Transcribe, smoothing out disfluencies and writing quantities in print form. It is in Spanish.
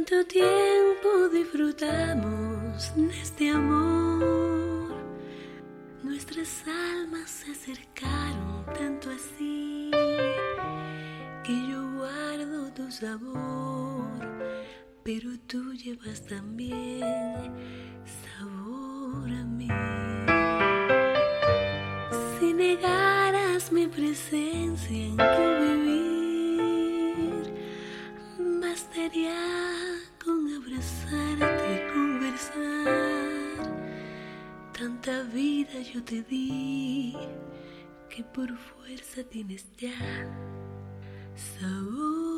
Cuánto tiempo disfrutamos de este amor. Nuestras almas se acercaron tanto así que yo guardo tu sabor, pero tú llevas también sabor a mí. Si negaras mi presencia en tu vivir, bastaría con abrazarte y conversar. Tanta vida yo te di que por fuerza tienes ya sabor.